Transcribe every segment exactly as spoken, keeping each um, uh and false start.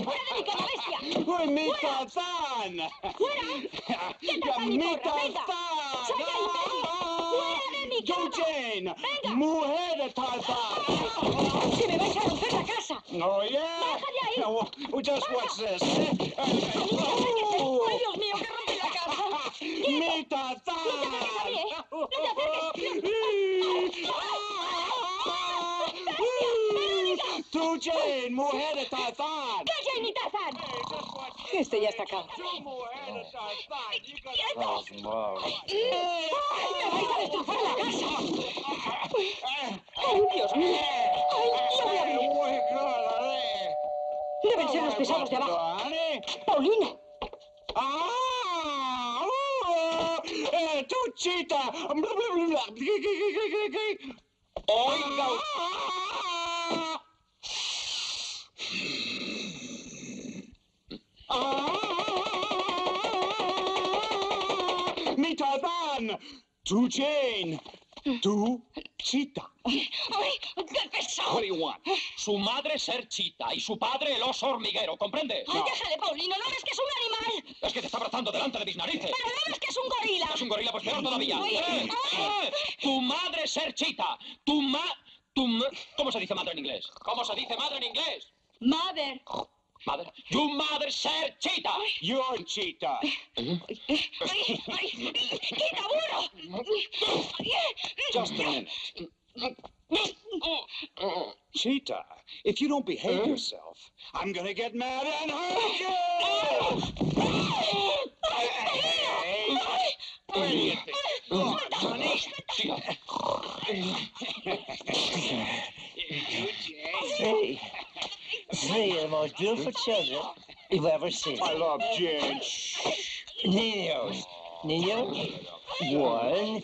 ¡Fuera de mi cama, bestia! ¡Mi Tarzán! ¡Fuera! ¡Que Tarzán ni ¡Mi corra, venga! Tarzán! ¡Soy el rey! ¡Fuera de mi cama! ¡Eugene! ¡Venga! ¡Mujer de Tarzán! ¡Que me vais a romper la casa! ¡Oh, yeah! ¡Baja de ahí! Now, well, just watch this, eh? ¡Ay, Dios mío, que rompe la casa! ¡Mi Tarzán! ¡No te acerques a mí, eh! ¡No te acerques! ¡Tú, Jane, mujer de Tarzán! ¡Calla, ni Tarzán! Este ya está acá. ¡Quietos! ¡Ay, me vais a destrozar la casa! ¡Ay, Dios mío! ¡Ay, lo voy a abrir! Deben ser los pesados de abajo. ¡Paulina! ¡Ah! ¡Oh! ¡Eh, tú, chita! Oiga, ¡Ah! ¡Mi Tarzán! ¡Tú, Jane! ¡Tú, chita! ¡Ay, qué pesado! what do you want? Su madre es ser chita y su padre el oso hormiguero, ¿comprende? ¡Ay, déjale, Paulino! ¿No ves que es un animal? Es que te está abrazando delante de mis narices. ¡Pero no ves que es un gorila! Es un gorila, pues peor todavía. Ay, ¡Eh! ay. ¡Eh! Tu madre es ser chita. Tu ma... Tu ma... ¿Cómo se dice madre en inglés? ¿Cómo se dice madre en inglés? ¡Mother! Madre. Tu madre ser chita. You're chita. ¡Ay, ay! ¡Quita, burro! Just a minute. Cheetah, if you don't behave yourself, I'm gonna get mad and hurt you! Where do you think? Oh, honey. Three. Three of the most beautiful children you've ever seen. I love Jen. Niños. Niños. One.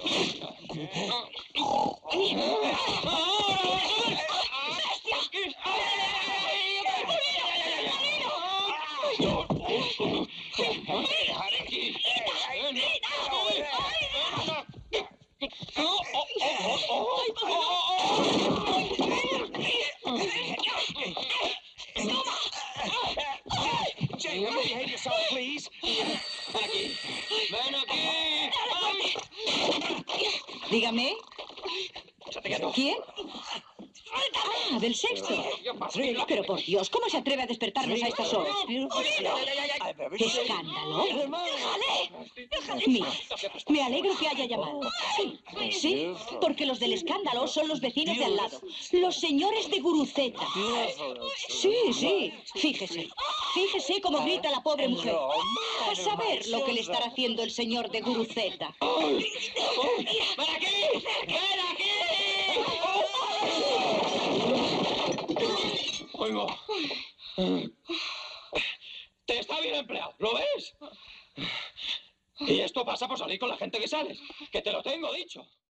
Jane, will you behave yourself, please? Ven aquí. Ven aquí. Dígame, Échate quieto. ¿quién? Ah, del sexto. Pero por Dios, ¿cómo se atreve a despertarnos a estas horas? I've ever ¡Qué seen. escándalo! Mira, me alegro que haya llamado. Sí, sí, porque los del escándalo son los vecinos de al lado. Los señores de Guruceta. Sí, sí, fíjese. Fíjese cómo grita la pobre mujer. A saber lo que le estará haciendo el señor de Guruceta. ¡Ven aquí! ¡Ven aquí! Oigo. Te está bien empleado, ¿lo ves? Y esto pasa por salir con la gente que sales, que te lo tengo dicho.